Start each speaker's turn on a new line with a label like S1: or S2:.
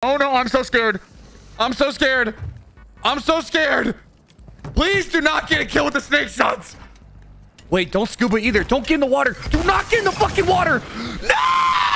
S1: Oh no, I'm so scared. I'm so scared. I'm so scared. Please do not get a kill with the snake shots. Wait, don't scuba either. Don't get in the water. Do not get in the fucking water. No!